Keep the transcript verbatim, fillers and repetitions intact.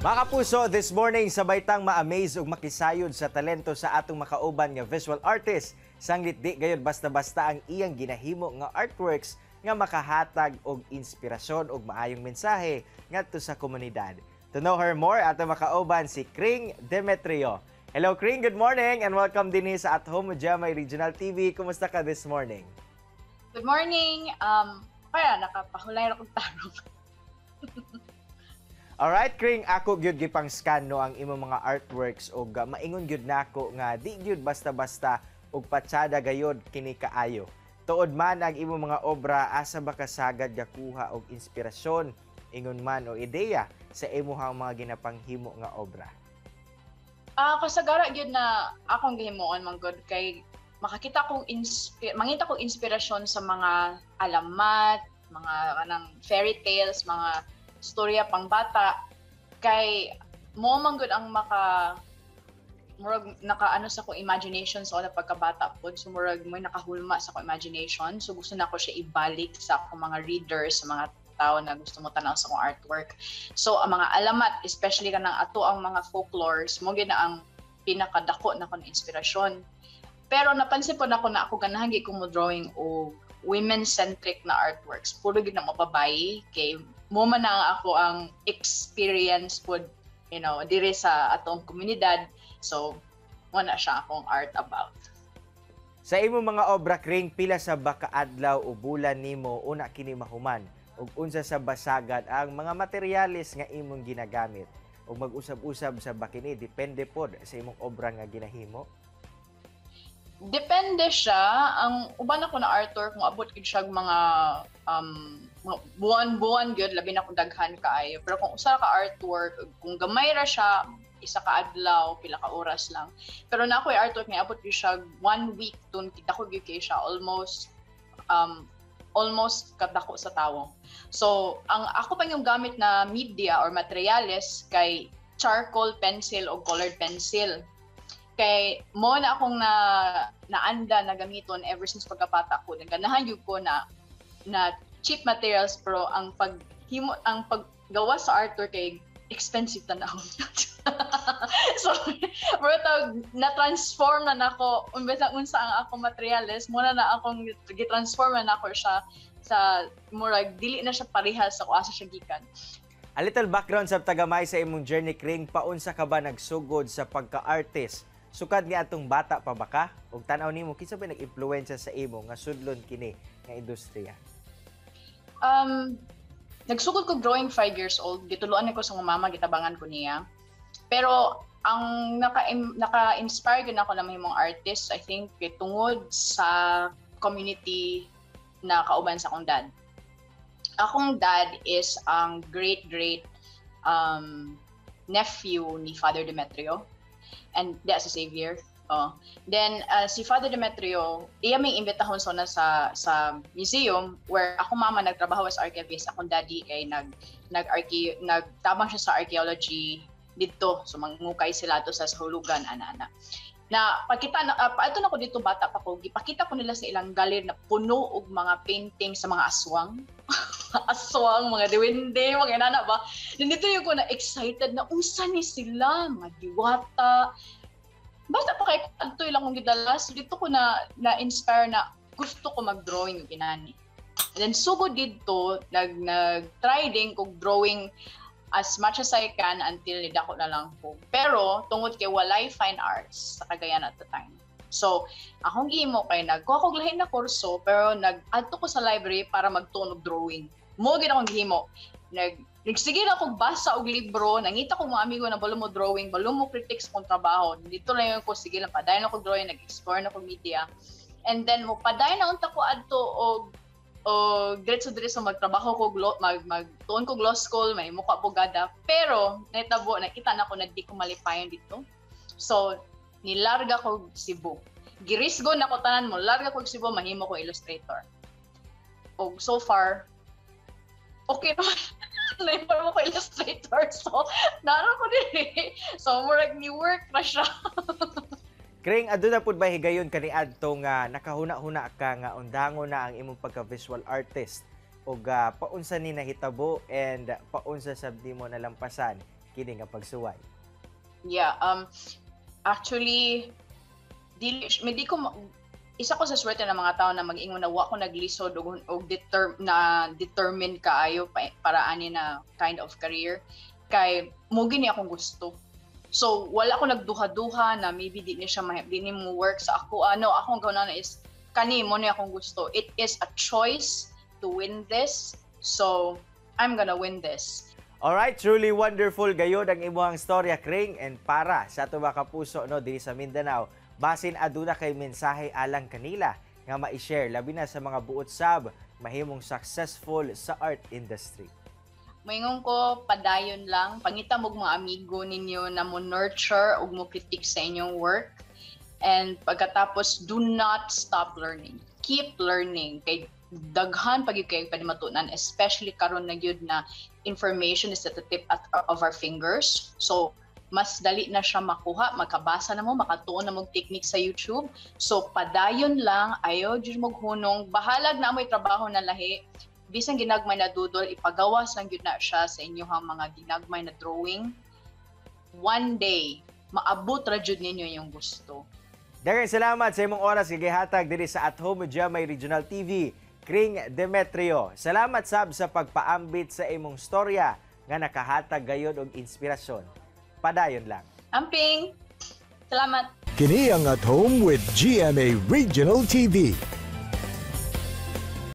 Mga kapuso, this morning sabay tang ma-amaze ug makisayod sa talento sa atong makauban nga visual artist. Sanglit di gayud basta-basta ang iyang ginahimo nga artworks nga makahatag og inspirasyon ug maayong mensahe ngadto sa komunidad. To know her more, atong makauban si Kring Demetrio. Hello Kring, good morning and welcome din sa At Home Jamay Regional T V. Kumusta ka this morning? Good morning. Um, kaya nakapahulay ra kog tarong. Alright, Kring, ako gyud gipang scan no ang imong mga artworks og uh, maingon gyud nako nga di gyud basta-basta og patsada gayod kini kaayo. Tuod man ang imong mga obra asa ba kasagad gakuha og inspirasyon ingon man o ideya sa imong mga ginapanghimo nga obra. Ah, uh, kasagara gyud na akong gihimuon man gud kay makakita kong inspi- mangita kong inspirasyon sa mga alamat, mga kanang fairy tales, mga storya pang bata kay mo man gud ang maka murag nakaano sa ko imagination sa so, pagkabata pod so murag may nakahulma sa ko imagination so gusto nako siya ibalik sa akong mga readers sa mga tao na gusto mo tanaw sa akong artwork. So ang mga alamat especially kanang ato ang mga folklores mo gid na ang pinakadako na kon inspirasyon. Pero napansin po na ako na ako ganahan gi ko mo drawing o women-centric na artworks. Puro gid na mababayi kay mo man na ako ang experience po, you know, dire sa atong komunidad. So, mo na siya akong art about. Sa imo mga obra, Kring, pila sa bakaadlaw o bulan nimo una kini mahuman ug unsa sa basagad ang mga materyales nga imong ginagamit ug mag-usab-usab sa bakini depende pod sa imong obra nga ginahimo. Depende siya. Ang uban ako na artwork mo abot gid siya mga um buwan-buwan gyud labi na kung daghan kaayo. Pero kung usa ka artwork, kung gamay ra siya, isa ka adlaw, pila ka oras lang. Pero na ako artwork nga abot gyud siya one week tun kita ko gyud kay siya almost um almost kadako sa tawo. So, ang ako pa yung gamit na media or materials kay charcoal pencil o colored pencil. Kay mo na akong na naanda na gamiton ever since pagkabata ko. Ganahan yun ko na na cheap materials pero ang paghimo ang paggawa sa artwork kay expensive na ako. So, pero na-transform na nako umbes na unsa ang akong materials, mo na na akong gi-transform na nako siya sa murag dili na siya parehas sa asa siya gikan. A little background sa tagamay sa imong journey, Kring, paunsa ka ba nagsugod sa pagka-artist? Sukad nga atong bata pa ba ka? Ug tan-aw nimo kinsa ba nag-impluwensya sa imo nga sudlon kini nga industriya? Um, nagsugod ko drawing five years old. Gituluan ko sa mama, gitabangan ko niya. Pero ang naka naka-inspire gyud ako na mahimong artist, I think tungod sa community na kauban sa akong dad. Akong dad is ang great great um, nephew ni Father Demetrio. And that's a savior. Oh. Then uh, si Father Demetrio, iya may imbitahon so na sa sa museum where ako mama nagtrabaho as archivist, akong daddy kay nag nag archae nagtabang siya sa archaeology dito. So mangukay sila to sa hulugan ana-ana. Na pagkita na uh, paadto na ko dito bata pa ko, gipakita ko nila sa ilang gallery na puno og mga painting sa mga aswang. Aswang, mga duwende, mga inana ba? Nandito yung ko na excited na unsa ni sila, mga diwata. Basta pa kay adto lang kong gidalas, dito ko na na-inspire na gusto ko mag-drawing yung kinani. And then sugod dito, nag nag-try din kog drawing as much as I can until nidako na lang ko. Pero tungod kay walay fine arts sa Cagayan at the time. So, akong gihimo kay nagkuha kog lahi na kurso pero nag-adto ko sa library para magtuon og drawing. Mo gid akong gihimo. Nag Nagsige na akong basa og libro, nangita ko mga amigo na balo mo drawing, balo mo critics kung trabaho. Dito lang ko sige lang padayon ako drawing, nag-explore na ko media. And then mo padayon na unta ko adto og o diretso-diretso magtrabaho ko mag magtuon ko law school, may mukha abogada. Pero nahitabo nakita na ko na di ko malipayon dito. So nilarga ko Cebu. Girisgo na ko tanan mo, larga ko Cebu, mahimo ko illustrator. Og so far okay naman. Naipar mo ko illustrator. So naaro ko din. So murag ni work na siya. Kring, ado na pud ba higayon kaniadto nga nakahuna-huna ka nga undangon na ang imong pagka-visual artist ug uh, paunsa ni nahitabo and paunsa sab nimo nalampasan kini nga pagsuway? Yeah, um actually dili may di ko ma- isa ko sa swerte ng mga tao na mag-ingon na wa ko naglisod og, og deter, na determined kaayo pa, para ani na kind of career kay mo gini akong gusto. So wala ko nagduha-duha na maybe di ni siya ma- di ni mo work sa ako. Ano, akong gawna na is kani mo ni akong gusto. It is a choice to win this. So I'm gonna win this. Alright, truly wonderful gayod ang imuhang storya, Kring, and para sa ato mga kapuso no diri sa Mindanao, basin aduna kay mensahe alang kanila nga ma-share labi na sa mga buot sab mahimong successful sa art industry. Moingon ko, padayon lang, pangita mo mga amigo ninyo na mo nurture o mo critique sa inyong work. And pagkatapos, do not stop learning. Keep learning. Kay daghan pag yung kayo matunan, especially karon na yun na information is at the tip at, of our fingers. So, mas dali na siya makuha, makabasa na mo, makatuon na mong technique sa YouTube. So, padayon lang, ayaw dyan mo hunong, bahalag na amoy trabaho na lahi, bisang ginagmay na dudol, ipagawas lang yun na siya sa inyong mga ginagmay na drawing. One day, maabot ra jud ninyo yung gusto. Daghang salamat sa imong oras nga gihatag diri sa At Home with Jamay Regional T V, Kring Demetrio. Salamat sab sa pagpaambit sa imong storya nga nakahatag gayod og inspirasyon. Padayon lang. Amping! Salamat! Kini ang At Home with G M A Regional T V.